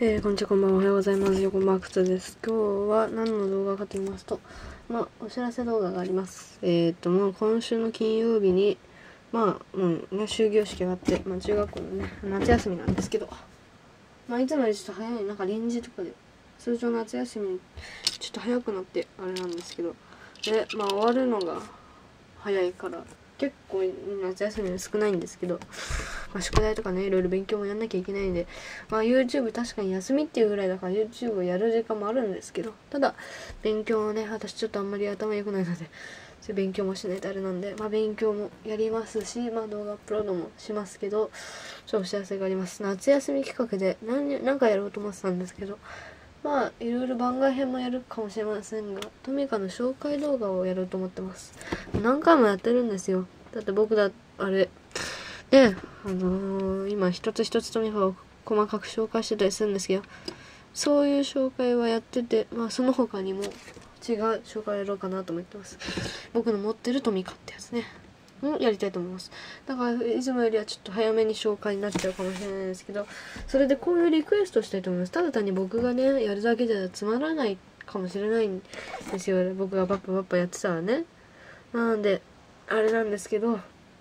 こんにちは、こんばんは、おはようございます。横マークスです。今日は何の動画かと言いますと、お知らせ動画があります。今週の金曜日に、終業式があって、中学校のね、夏休みなんですけど、いつもよりちょっと早い、臨時とかで、通常夏休み、ちょっと早くなって、あれなんですけど、で、終わるのが早いから、結構夏休みは少ないんですけど、宿題とかね、いろいろ勉強もやんなきゃいけないんで、YouTube 確かに休みっていうぐらいだから YouTube をやる時間もあるんですけど、ただ、勉強はね、私ちょっとあんまり頭良くないので、そういう勉強もしないとあれなんで、勉強もやりますし、動画アップロードもしますけど、ちょっとお知らせがあります。夏休み企画で何かやろうと思ってたんですけど、いろいろ番外編もやるかもしれませんが、トミカの紹介動画をやろうと思ってます。何回もやってるんですよ。だって僕あれ。で、今一つ一つトミカを細かく紹介してたりするんですけど、そういう紹介はやってて、その他にも違う紹介をやろうかなと思ってます。僕の持ってるトミカってやつね。やりたいと思います。だから、いつもよりはちょっと早めに紹介になっちゃうかもしれないですけど、それでこういうリクエストしたいと思います。ただ単に僕がね、やるだけじゃつまらないかもしれないんですよ。僕がパッパやってたらね。なので、あれなんですけど、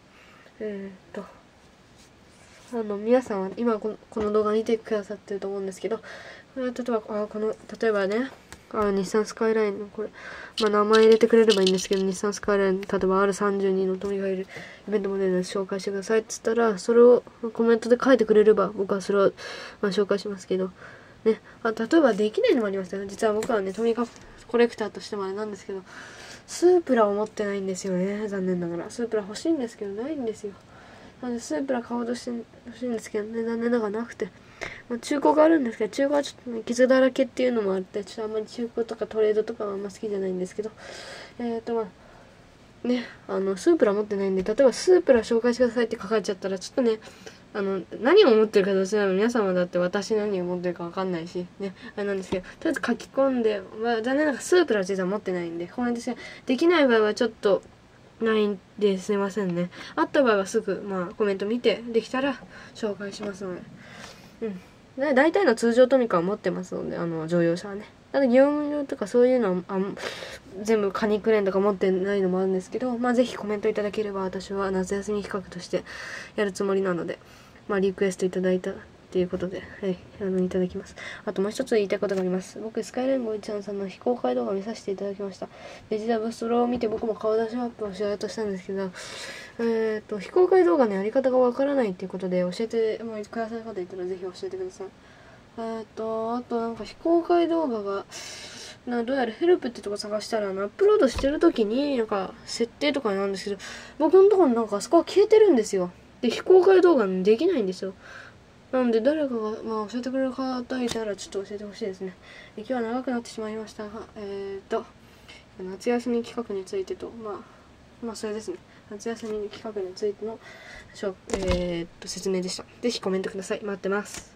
皆さんは今この動画見てくださってると思うんですけど、例えばね、日産スカイラインのこれ、名前入れてくれればいいんですけど、日産スカイライン、例えば R32 のトミがいるイベントモデルで紹介してくださいって言ったら、それをコメントで書いてくれれば、僕はそれを、紹介しますけど、ね、例えばできないのもありますよ。実は僕はね、トミカコレクターとしてもあれなんですけど、スープラを持ってないんですよね。残念ながら。スープラ欲しいんですけど、ないんですよ。なので、スープラ買おうとしてほしいんですけどね、残念ながらなくて。中古があるんですけど、中古はちょっとね、傷だらけっていうのもあって、ちょっとあんまり中古とかトレードとかはあんま好きじゃないんですけど、ね、スープラ持ってないんで、例えばスープラ紹介してくださいって書かれちゃったら、ちょっとね、何を持ってるかどうせなの皆様だって私何を持ってるかわかんないし、ね、あれなんですけど、とりあえず書き込んで、残念ながらスープラ実は持ってないんで、コメントして、できない場合はちょっと、ないんですいませんね。あった場合はすぐ、コメント見て、できたら紹介しますので。大体の通常トミカは持ってますので、乗用車はね。ただ業務用とかそういうのは、全部カニクレーンとか持ってないのもあるんですけど、ぜひコメントいただければ私は夏休み企画としてやるつもりなので、リクエストいただいたっていうことで、はい、いただきます。あともう一つ言いたいことがあります。僕、スカイレンゴ1さんの非公開動画を見させていただきました。デジタルブストロを見て僕も顔出しアップをしようとしたんですけど、非公開動画のやり方がわからないっていうことで教えてくださる方いたらぜひ教えてください。あと非公開動画が、どうやらヘルプってとこ探したら、アップロードしてるときに、設定とかなんですけど、僕のところあそこは消えてるんですよ。で、非公開動画できないんですよ。なので、誰かが、教えてくれる方いたら、ちょっと教えてほしいですね。今日は長くなってしまいましたが、夏休み企画についてと、それですね。夏休み企画についての、説明でした。ぜひコメントください。待ってます。